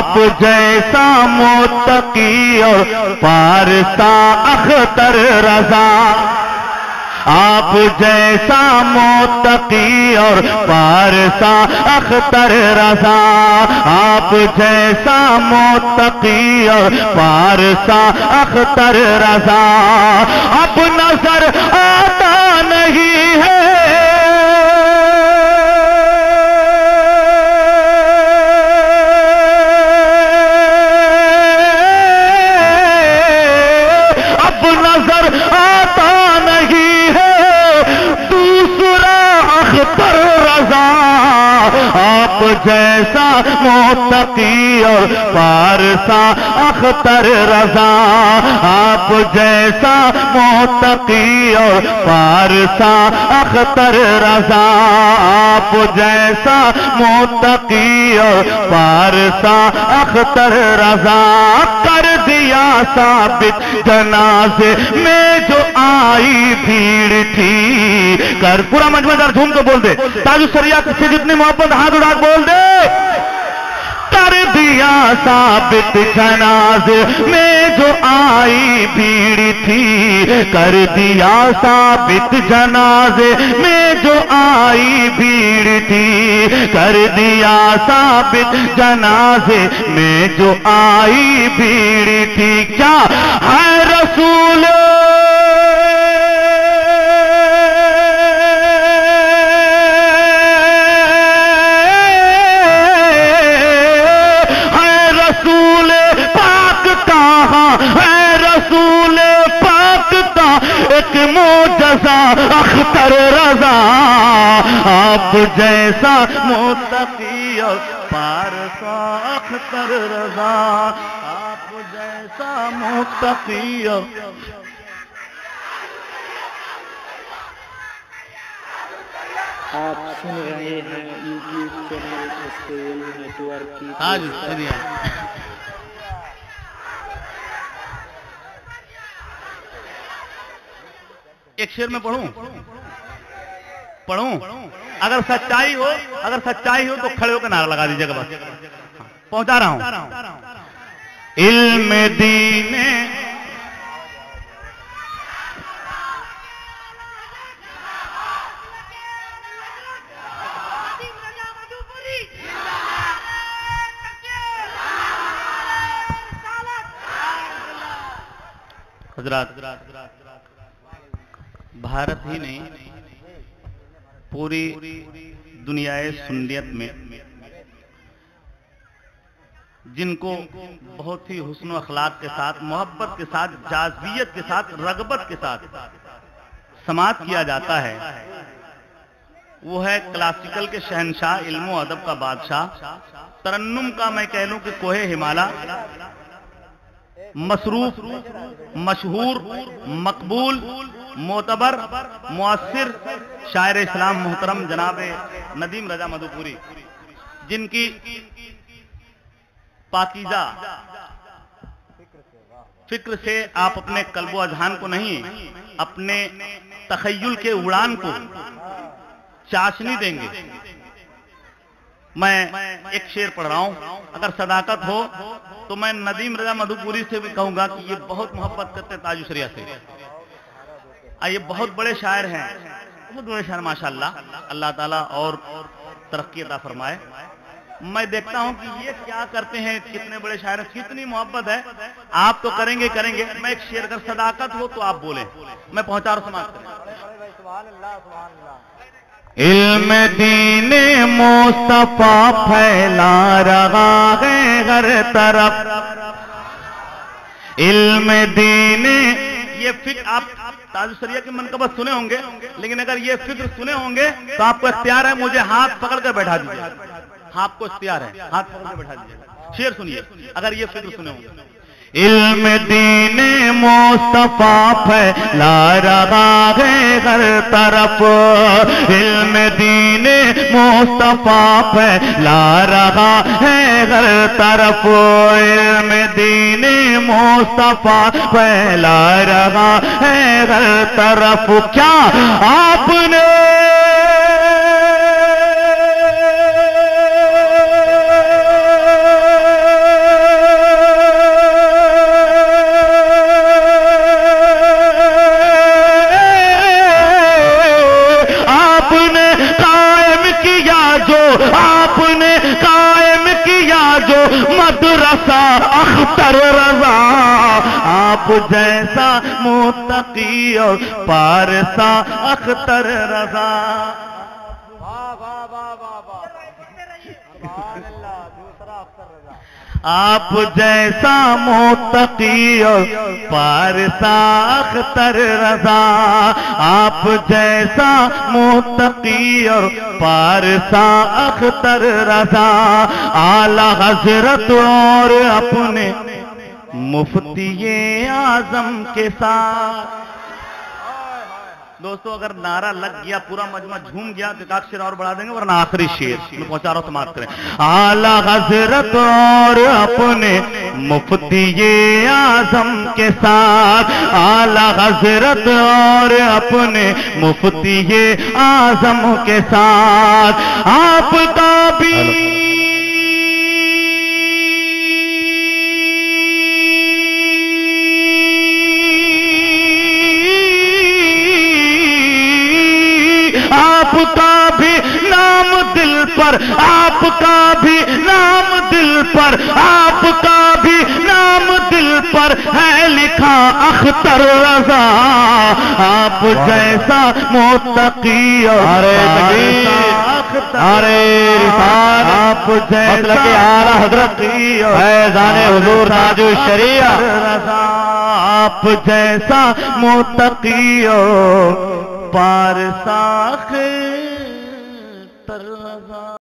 آپ جیسا متقی اور پارسا اختر رضا، آپ جیسا متقی اور پارسا اختر رضا، آپ جیسا متقی اور پارسا اختر رضا اب نظر آتا نہیں ہے، اب نظر آتا نہیں ہے دوسرا اختر رضا، آپ جیسا متقی اور پارسا اختر رضا، آپ جیسا متقی اور پارسا اختر رضا، آپ جیسا متقی اور پارسا اختر رضا کر دیا ثابت جنازے میں جو آئی بھیڑ تھی، کر پورا مجمع در جھوم کو بول دے، تاج الشریعہ سے جتنی محبت ہاتھ اٹھا بول دے، کر دیا ثابت جنازے میں جو آئی بھیڑ تھی، کر دیا ثابت جنازے میں جو آئی بھیڑ تھی، کر دیا ثابت جنازے میں جو آئی بھیڑ تھی، کیا ہے رسول ایک معجزہ اختر رضا، آپ جیسا متقی اور پارسا اختر رضا، آپ جیسا متقی اور آپ سن رہے ہیں یوٹیوب چینل SKL نیٹورک کی ایک شعر میں پڑھوں اگر سچائی ہو تو کھڑے ہو کے نعرہ لگا دیجیے گا، بس پہنچا رہا ہوں۔ علم دین حضرات، بھارت ہی نہیں پوری دنیائے سنیت میں جن کو بہت ہی حسن و اخلاق کے ساتھ، محبت کے ساتھ، جاذبیت کے ساتھ، رغبت کے ساتھ سماعت کیا جاتا ہے، وہ ہے کلاسیکل کے شہنشاہ، علم و ادب کا بادشاہ، ترنم کا میں کہہ لوں کہ کوہ ہمالا، مصروف، مشہور، مقبول، معتبر، مؤثر شاعر اسلام محترم جناب ندیم رضا مدھوپوری، جن کی پاکیزہ فکر سے آپ اپنے قلب و اذہان کو نہیں، اپنے تخیل کے اڑان کو چاشنی دیں گے۔ میں ایک شعر پڑھ رہا ہوں، اگر صداقت ہو تو میں ندیم رضا مدھوپوری سے بھی کہوں گا کہ یہ بہت محبت کرتے تاج الشریعہ سے، یہ بہت بڑے شاعر ہیں، بہت بڑے شاعر ماشاءاللہ، اللہ تعالیٰ اور ترقی عطا فرمائے۔ میں دیکھتا ہوں کہ یہ کیا کرتے ہیں، کتنے بڑے شاعر ہیں، کتنی محبت ہے، آپ تو کریں گے۔ میں ایک شعر، اگر صداقت ہو تو آپ بولیں، میں پہنچا رہا ہوں، سماعت کریں۔ علم دین مصطفیٰ پھیلا رہا ہے ہر طرف، علم دین، یہ فکر آپ تاج الشریعہ کی منقبت سنے ہوں گے، لیکن اگر یہ فکر سنے ہوں گے تو آپ کو اختیار ہے مجھے ہاتھ پکڑ کر بیٹھا دیجیے، آپ کو اختیار ہے، ہاتھ پکڑ کر بیٹھا دیجیے۔ شعر سنیے اگر یہ فکر سنے ہوں گے۔ علم دین مصطفیٰ پھیلا رہا ہے ہر طرف، علم دین مصطفیٰ پھیلا رہا ہے ہر طرف، علم دین مصطفیٰ پھیلا رہا ہے ہر طرف، کیا آپ نے جو مدرسہ اختر رضا، آپ جیسا متقی اور پارسا اختر رضا. آپ جیسا متقی اور پارسا اختر رضا، آپ جیسا متقی اور پارسا اختر رضا. اعلی حضرت اور اپنے مفتی اعظم کے ساتھ. دوستو اگر نعرہ لگ گیا پورا مجمع جھوم گیا تو ایک شعر اور بڑھا دیں گے، ورنہ آخری شعر میں پہنچا رہا ہوں سماعت کریں. اعلی حضرت اور اپنے مفتی اعظم کے ساتھ، اعلی حضرت اور اپنے مفتی اعظم کے ساتھ، آپ کا بھی آپ کا بھی نام دل پر، آپ کا بھی نام دل پر، آپ کا بھی نام دل پر ہے لکھا اختر رضا. آپ جیسا متقی اور آپ جیسا حضرت فیضان حضور تاج الشریعہ رضا، آپ جیسا متقی اور پارسا اختر